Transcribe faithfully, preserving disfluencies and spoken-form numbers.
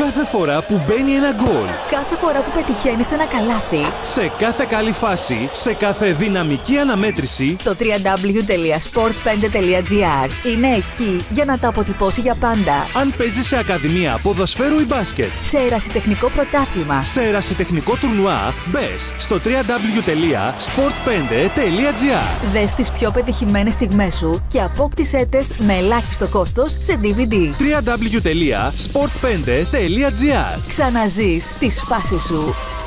κάθε φορά που μπαίνει ένα γκολ. Κάθε φορά που πετυχαίνεις ένα καλάθι. Σε κάθε καλή φάση, σε κάθε δυναμική αναμέτρηση. Το double-u double-u double-u τελεία σπορτ πέντε τελεία τζι άρ είναι εκεί για να τα αποτυπώσει για πάντα. Αν παίζεις σε ακαδημία ποδοσφαίρου ή μπάσκετ, σε ερασιτεχνικό πρωτάθλημα, σε ερασιτεχνικό τουρνουά, μπες στο double-u double-u double-u τελεία σπορτ πέντε τελεία τζι άρ. Δες τις πιο πετυχημένες στιγμές σου και απόκτησέ τες με ελάχιστο κόστος σε ντι βι ντι. double-u double-u double-u τελεία σπορτ πέντε τελεία τζι άρ. Ξαναζείς τις φάσεις σου.